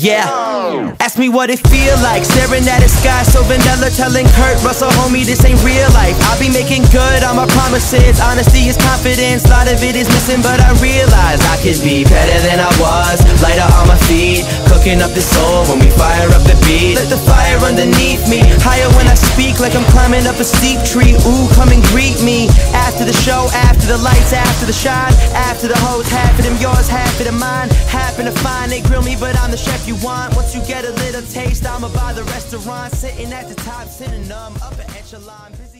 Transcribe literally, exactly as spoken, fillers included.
Yeah. Ask me what it feel like, staring at a sky so vanilla, telling Kurt Russell, homie, this ain't real life. I'll be making good on my promises. Honesty is confidence, a lot of it is missing, but I realize I could be better than I was. Lighter on my feet, cooking up the soul when we fire up the beat. Let the fire underneath me, higher when I speak, like I'm climbing up a steep tree. Ooh, come and greet me. After the show, after the lights, after the shine, after the hoes, half of them yours, half of them mine. Happen to find they grill me, but I'm the chef you want. Once you get a little taste, I'ma buy the restaurant, sitting at the top, sitting um up an echelon.